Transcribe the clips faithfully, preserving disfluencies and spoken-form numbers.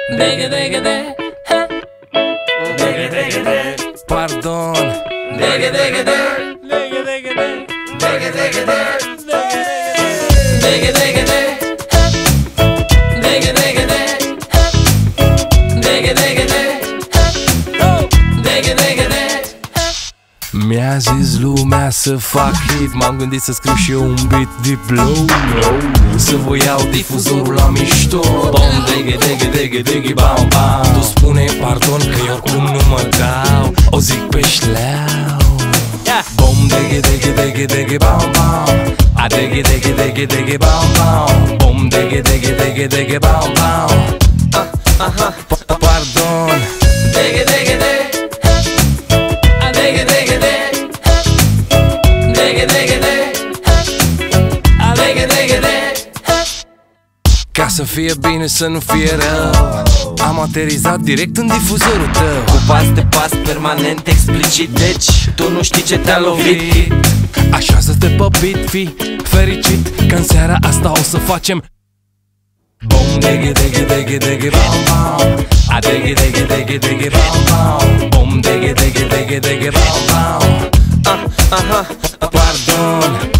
Dege, dege, de. Dege, dege, de. Pardon. Dege, dege, de. Dege, dege, de. Dege, dege, de. Dege, dege, de. Dege, dege, de. Dege, dege, de. Dege, dege, de. Mi-a zis lumea să fac hit, m-am gândit să scriu și eu un beat deep low, să vă iau difuzorul la mișto. Bom, dege, dege, dege, dege, bam, bam. Tu spune pardon că eu oricum nu mă dau, o zic pe șleau. Bom, dege, dege, dege, dege, bam, bam. A dege, dege, dege, dege, bam, bam. Bom, dege, dege, dege, dege, bam, bam. Aha, Pardon. dege, dege, de. Dege, dege, de. Dege, dege, de. Dege, dege, de. Ca să fie bine, să nu fie rău, am aterizat direct în difuzorul tău. Cu pas de pas, permanent, explicit. Deci, tu nu știi ce te-a lovit. Așează-te pe beat, fii fericit că în seara asta o să facem bom, dege, dege, dege, dege, bam, bam. A dege, dege, dege, dege, bam, bam. Bom, dege, dege, dege, dege, bam, bam. Ah, aha, Pardon.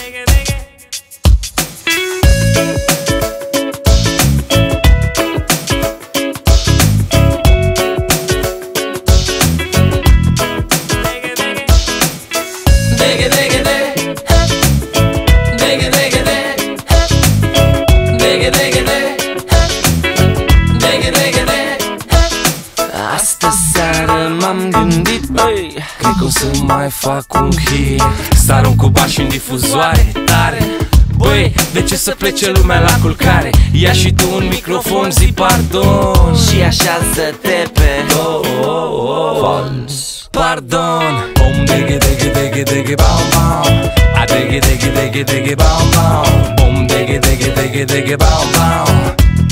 Dege, dege, de. Dege, dege, de. Dege, dege, de. Dege, dege, de. astă seară m-am gândit, băi, Cred că o să mai fac un hit, să arunc cu bași în difuzoare tare. Băi, de ce să plece lumea la culcare? Ia și tu un microfon, zi pardon. și așează-te pe Fons. Pardon. Bom, dege, dege, dege, dege, bam, bam. A dege, dege, dege, dege, bam, bam. Bom, dege, dege, dege, dege, bam, bam.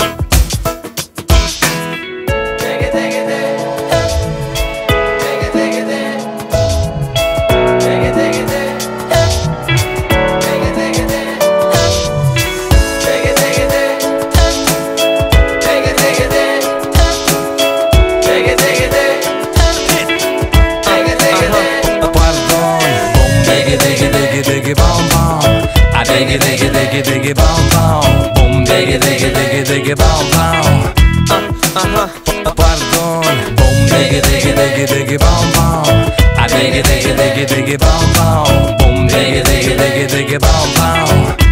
Dege, dege, de. Dege, dege, de. Dege, dege, de. Dege, dege, de. Dege, dege, de. Dege, dege, de. Dege, dege, de. Dege, dege, de. Pardon. Bom, dege, dege, dege, dege, bam, bam. A dege, dege, dege, dege, bam, bam. Bom, dege, dege, dege, dege, bam, bam. aha, Pardon. Bom, dege, dege, dege, dege, bam, bam. A dege, dege, dege, dege, bam, bam. Bom, dege, dege, dege, dege, bam, bam.